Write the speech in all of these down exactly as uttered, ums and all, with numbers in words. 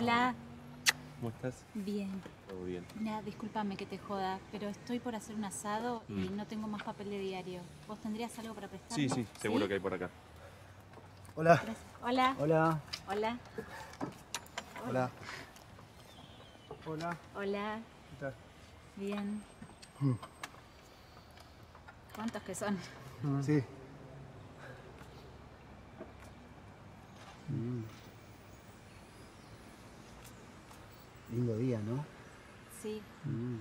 Hola. ¿Cómo estás? Bien. Todo bien. Mira, discúlpame que te joda, pero estoy por hacer un asado y Mm. no tengo más papel de diario. ¿Vos tendrías algo para prestarme? Sí, sí, seguro que hay por acá. Hola. Gracias. Hola. Hola. Hola. Hola. Hola. Hola. ¿Qué tal? Bien. Mm. ¿Cuántos que son? Sí. Mm. Lindo día, ¿no? Sí. Mm.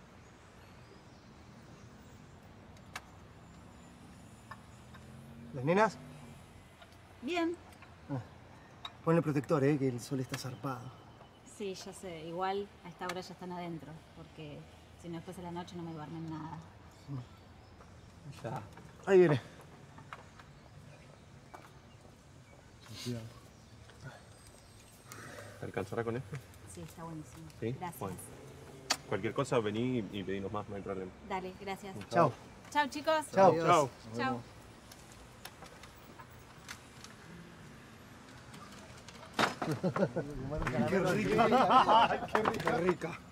¿Las nenas? Bien. Ah. Pon el protector, eh, que el sol está zarpado. Sí, ya sé. Igual a esta hora ya están adentro, porque si no después de la noche no me duermen nada. Ya. Ahí viene. Cuidado. ¿Te alcanzará con esto? Sí, está buenísimo. Sí. Gracias. Bueno. Cualquier cosa, vení y pedinos más, no hay problema. Dale, gracias. Chao. Chao, chicos. Chao. Chao. Nos Chao. vemos. Qué rica. Qué rica. Qué rica.